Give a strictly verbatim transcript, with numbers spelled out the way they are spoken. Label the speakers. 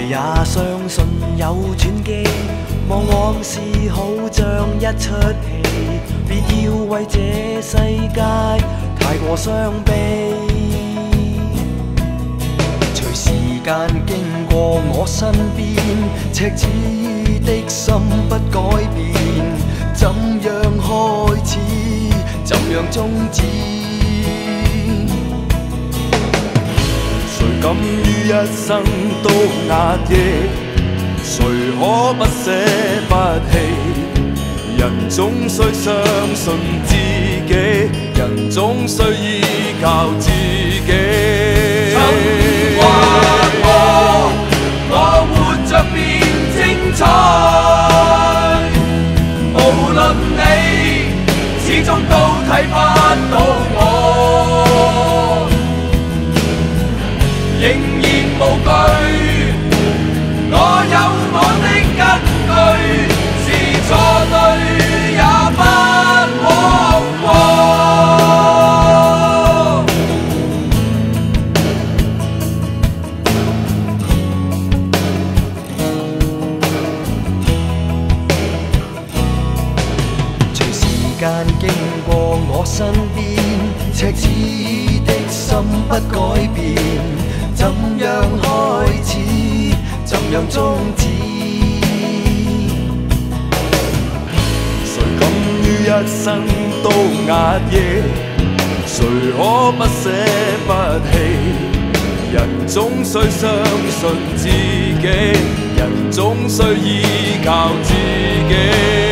Speaker 1: 也相信有轉機，望往事好像一出戲，別要為這世界太過傷悲。隨時間經過我身邊，赤子的心不改變，怎樣開始，怎樣終止？誰敢於一生都壓抑？誰可不捨不棄？人總需相信自己，人總需依靠自己。曾話過，我活着變精彩，無論你始終都睇不到我，仍然無懼。我有我的根據，是錯對也不枉過。隨時間經過我身邊，赤子的心不改變，怎樣開始，怎樣終止？誰敢於一生都壓抑？誰可不捨不棄？人總需相信自己，人總需依靠自己。